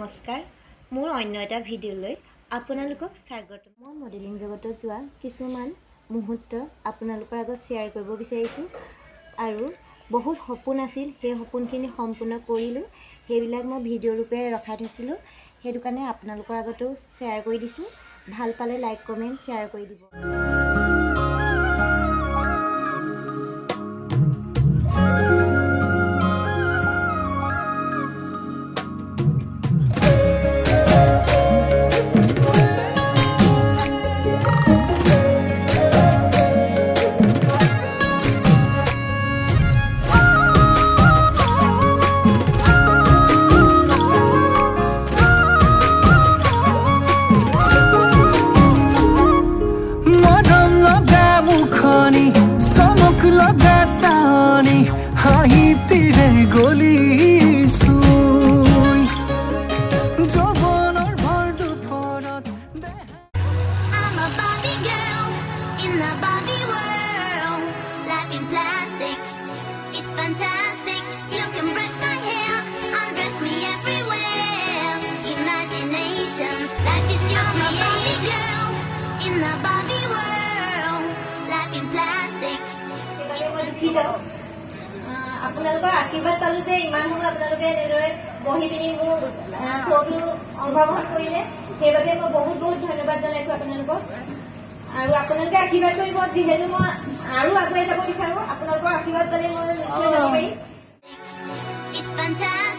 নমস্কাৰ মোৰ অন্য এটা ভিডিঅ'লৈ আপোনালোকক স্বাগত মই মডেলিং জগতত যোৱা কিছুমান মুহূৰ্ত আপোনালোকৰ আগত শ্বেয়াৰ কৰিব বিচাৰিছোঁ আৰু বহুত সপোন আছিল সেই সপোনখিনি সম্পূৰ্ণ কৰিলোঁ সেইবিলাক মই ভিডিঅ' ৰূপে ৰখাই থৈছিলোঁ সেইটো কাৰণে আপোনালোকৰ আগতো শ্বেয়াৰ কৰি দিছোঁ ভাল পালে লাইক কমেণ্ট শ্বেয়াৰ কৰি দিব আপোনালোকৰ আশীৰ্বাদ পালো যে ইমান সময় আপোনালোকে এনেদৰে বহি পিনি মোৰ শ্ব'টো অংশগ্ৰহণ কৰিলে সেইবাবে মই বহুত বহুত ধন্যবাদ জনাইছো আপোনালোকক আৰু আপোনালোকে আশীৰ্বাদ কৰিব যিহেতু মই আৰু আগুৱাই যাব বিচাৰো আপোনালোকৰ আশীৰ্বাদ পালে মই নিশ্চয় যাব পাৰিম